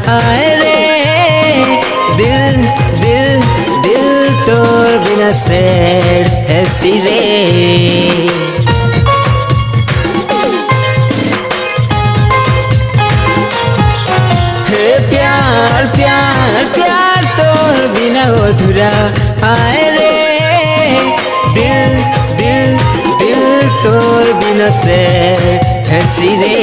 आए रे दिल दिल दिल तोर बिना सैड है सिरे। प्यार प्यार प्यार तोर बिना अधूरा आए रे दिल दिल दिल तोर बिना से हंसी रे।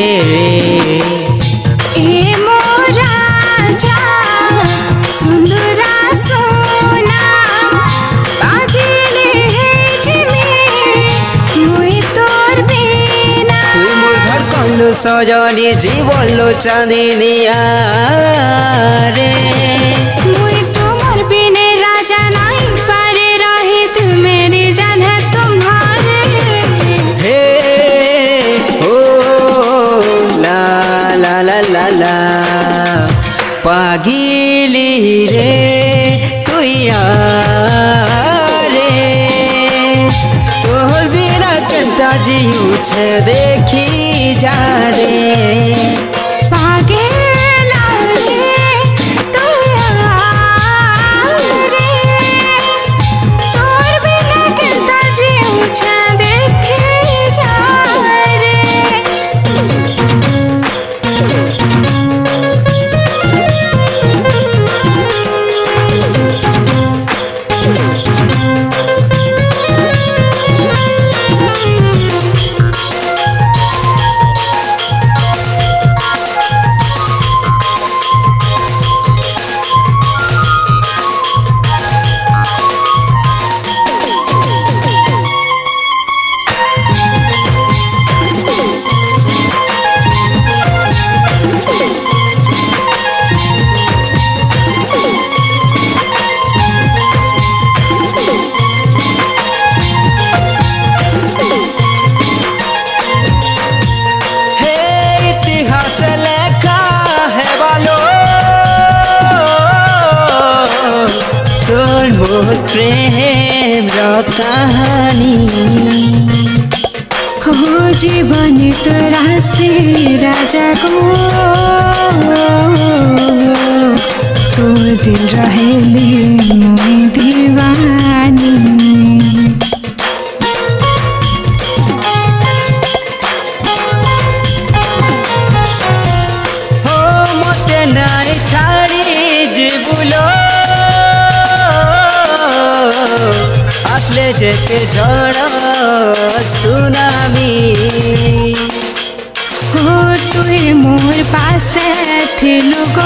ए मोरा जा सुंदरा सोना पागले है जिमी मुई तोर बिना। तुई मोर धड़कन सजनी जीवन लो चांदनी रे। मुई तुम्हार बिने राजा नहीं पारे रही तू मेरी जान है तुम्हारे। हे ओ ला ला ला ला ला पागिली रे तू रे तोहर बिना कंटा जीऊ छे देखी जा रे। प्रेम कहानी हो जीवन तोरा से राजा को तो दिल रहेली मोई दीवानी। हो मते नाई छाड़ी जीवलो असले जेके झड़ सुनामी। हो तुहे मोर पास थिलु गो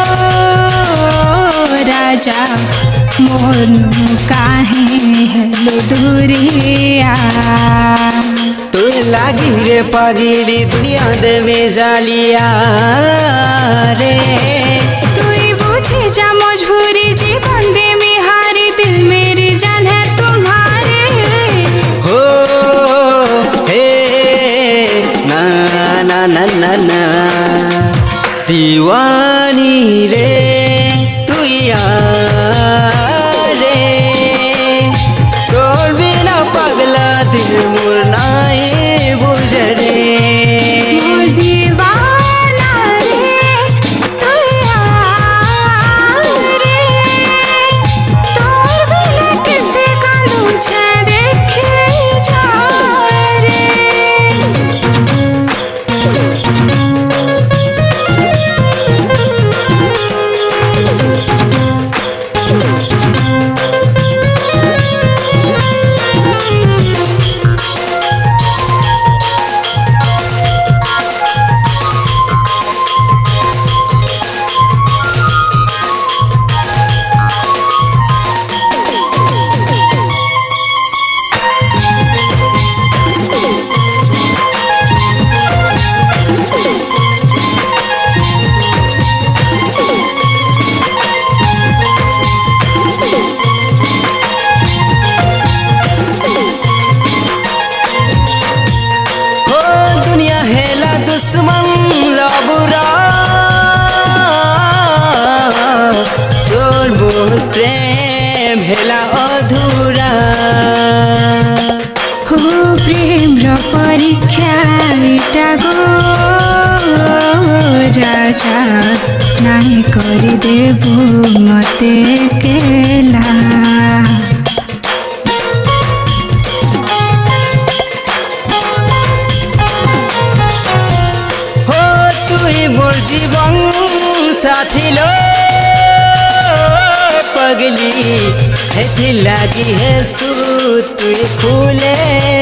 राजा मोर नु काहे हेलो दूरिया। तू लागी रे पागिली दुनिया दे में जालिया रे। तू बुझे जा मजबूरी जीवन दे में हारी दिल मेरी जान है तुम्हारे। हो हे ना ना ना ना ना दीवानी रे तू रे तोर बिना पगला दिल मोर नाई बुझरे। प्रेम हेला अधूरा हो प्रेम र परीक्षा इटा गो राजा नाही गरिदेबु मते केला हो तुई मोर जीवन साथी लो पगली हेथि लागी है तुई खुले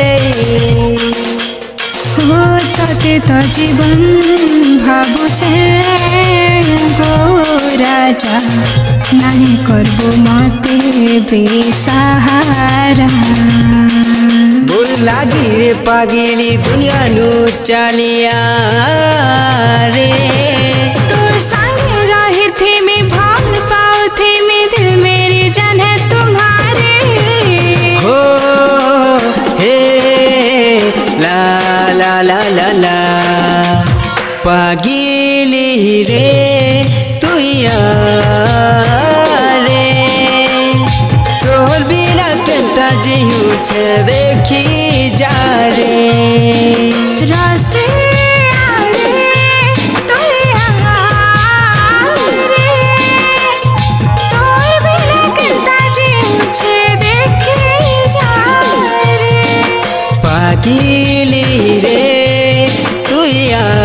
हो तते त जीवन भाबुछे गो राजा नाही करबो मते बेसहारा भूल लागी रे पागिली दुनिया नु चालिया रे तोर संगे रहे थे मैं भान पाओ थे मैं दिल मेरी जान है तुम्हारे हो हे ला ला ला ला ला पागिली रे तुया रे तोर बिना केनता जियु छे देखी जा रे रसे आरे तुया रे तोर बिना केनता जीऊ छे देखी जा रे पागिली रे तुया